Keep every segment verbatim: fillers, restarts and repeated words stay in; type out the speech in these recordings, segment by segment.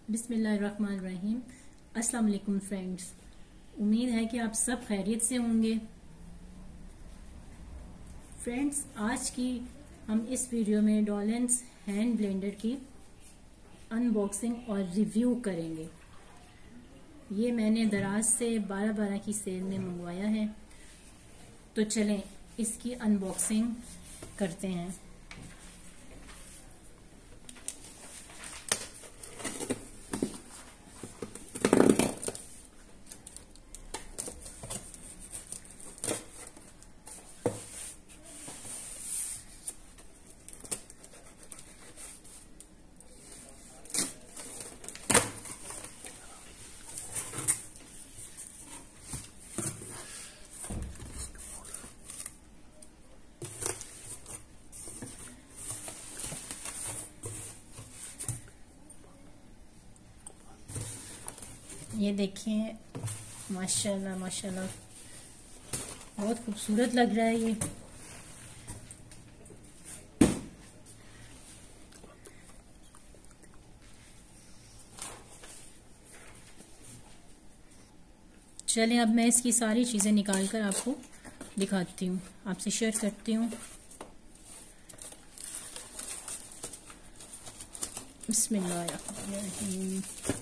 बिस्मिल्लाहिर्रहमानिर्रहीम। अस्सलाम वालेकुम फ्रेंड्स, उम्मीद है कि आप सब खैरियत से होंगे। फ्रेंड्स, आज की हम इस वीडियो में डॉलेंस हैंड ब्लेंडर की अनबॉक्सिंग और रिव्यू करेंगे। ये मैंने दराज से बारह बारह की सेल में मंगवाया है, तो चलें इसकी अनबॉक्सिंग करते हैं। ये देखिए, माशाल्लाह माशाल्लाह बहुत खूबसूरत लग रहा है ये। चलें अब मैं इसकी सारी चीज़ें निकाल कर आपको दिखाती हूँ, आपसे शेयर करती हूँ। बिस्मिल्लाहिर्रहमानिर्रहीम।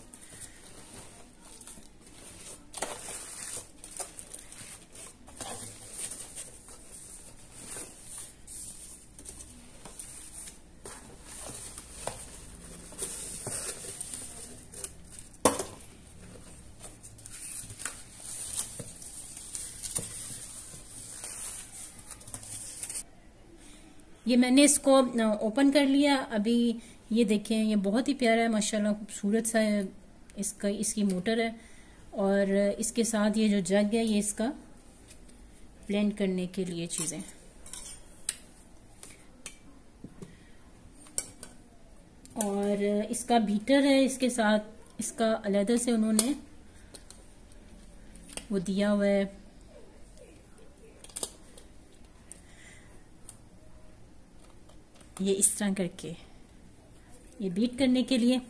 ये मैंने इसको ओपन कर लिया। अभी ये देखें, ये बहुत ही प्यारा है माशाल्लाह, खूबसूरत सा है। इसका इसकी मोटर है और इसके साथ ये जो जग है ये इसका ब्लेंड करने के लिए चीज़ें। और इसका बीटर है, इसके साथ इसका अलग से उन्होंने वो दिया हुआ है। ये इस तरह करके ये बीट करने के लिए।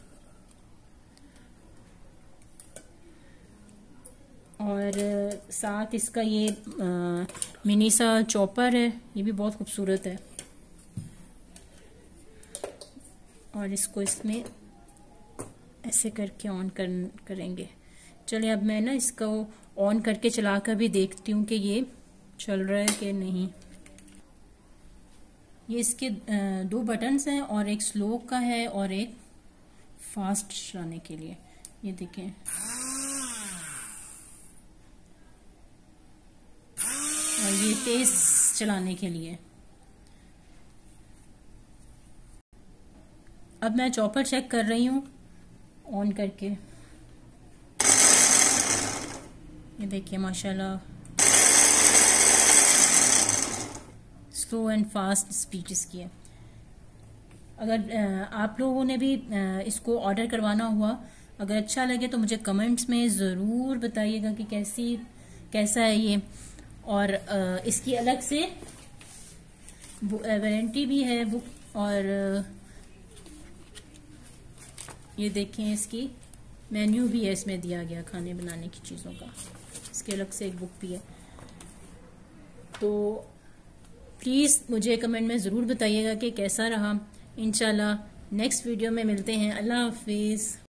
और साथ इसका ये आ, मिनी सा चॉपर है, ये भी बहुत खूबसूरत है। और इसको इसमें ऐसे करके ऑन कर करेंगे। चलिए अब मैं ना इसको ऑन करके चला कर भी देखती हूँ कि ये चल रहा है कि नहीं। ये इसके दो बटन्स हैं, और एक स्लो का है और एक फास्ट चलाने के लिए। ये देखें, और ये तेज चलाने के लिए। अब मैं चॉपर चेक कर रही हूँ ऑन करके। ये देखिए माशाल्लाह, स्लो एंड फास्ट स्पीड इसकी है। अगर आप लोगों ने भी इसको ऑर्डर करवाना हुआ, अगर अच्छा लगे तो मुझे कमेंट्स में ज़रूर बताइएगा कि कैसी कैसा है ये। और इसकी अलग से वारंटी भी है बुक। और ये देखें, इसकी मेन्यू भी है इसमें दिया गया खाने बनाने की चीज़ों का। इसके अलग से एक बुक भी है। तो प्लीज़ मुझे कमेंट में ज़रूर बताइएगा कि कैसा रहा। इंशाल्लाह नेक्स्ट वीडियो में मिलते हैं। अल्लाह हाफिज़।